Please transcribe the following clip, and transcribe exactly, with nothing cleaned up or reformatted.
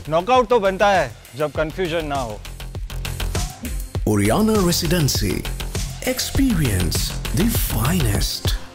Knockout तो बनता है जब कंफ्यूजन ना हो। Oriana Residency. Experience the finest.